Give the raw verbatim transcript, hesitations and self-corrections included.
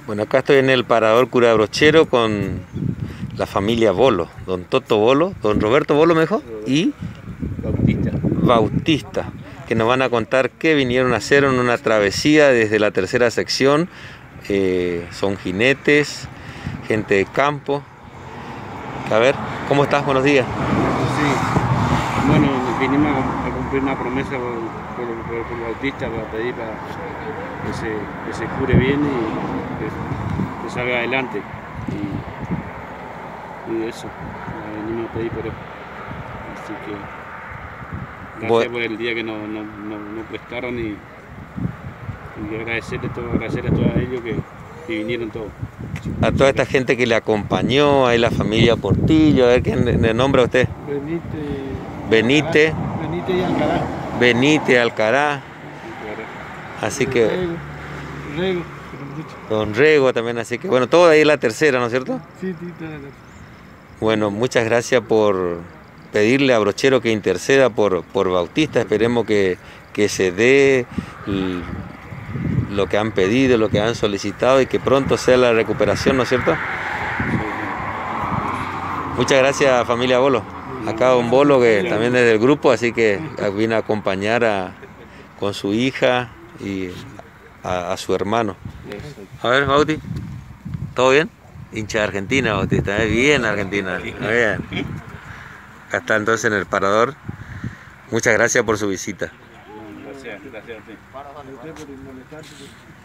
Bueno, acá estoy en el Parador Cura Brochero con la familia Bolo, don Toto Bolo, don Roberto Bolo me dijo, y Bautista. Bautista, que nos van a contar qué vinieron a hacer en una travesía desde la tercera sección. Eh, son jinetes, gente de campo. A ver, ¿cómo estás? Buenos días. Sí, bueno, vinimos a cumplir una promesa por, por, por, por Bautista para pedir para que se, que se cure bien y que, que salga adelante. Y, y eso, venimos a pedir por él. Así que gracias Bueno. por el día que nos, nos, nos, nos prestaron y, y agradecerle, todo, agradecerle a todos ellos que, que vinieron todos. A toda esta gente que le acompañó, ahí la familia Portillo, a ver quién le nombra a usted. Benítez. Benítez. Benítez y Alcaraz. Benítez, Alcaraz. Así que. Rego. Rego. Don Rego también, así que bueno, todo ahí es la tercera, ¿no es cierto? Sí, sí, toda la tercera. Bueno, muchas gracias por pedirle a Brochero que interceda por, por Bautista. Esperemos que, que se dé lo que han pedido, lo que han solicitado y que pronto sea la recuperación, ¿no es cierto? Muchas gracias, familia Bolo. Acá don Bolo, que también es del grupo, así que vino a acompañar a, con su hija y a, a su hermano. A ver, Bauti, ¿todo bien? Hincha de Argentina, Bautista, ¿eh? Bien Argentina, bien. Acá está entonces en el Parador. Muchas gracias por su visita. Gracias, gracias a ti.